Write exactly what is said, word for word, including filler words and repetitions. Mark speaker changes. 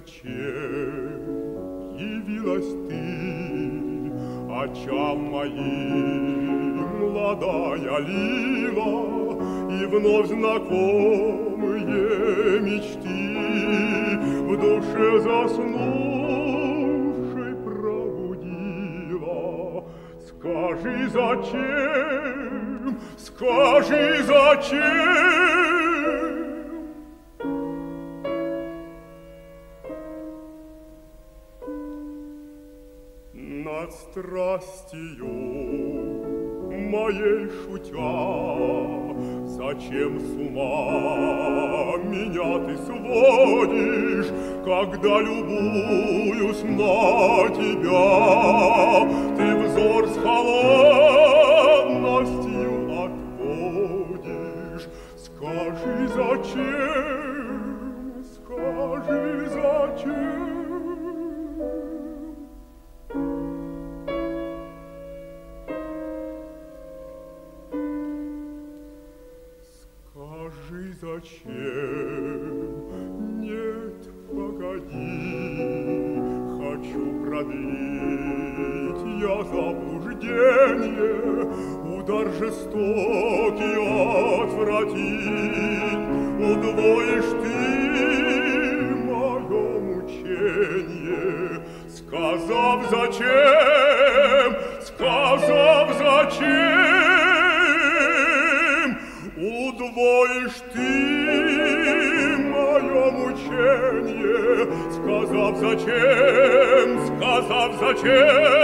Speaker 1: зачем явилась ты очам моим, молодая лила, и вновь знакомые мечты в душе заснувшей пробудила? Скажи, зачем, скажи, зачем? Над страстью моей шутя, зачем с ума меня ты сводишь, когда любуюсь на тебя, ты взор с холодностью отводишь? Скажи, зачем, скажи, зачем? Скажи, зачем? Нет, погоди, хочу продлить я заблуждение, удар жестокий отвратить, удвоишь ты мое мучение, сказав, зачем, сказав, зачем, удвоишь ты мое мучение, сказав, зачем, сказав, зачем.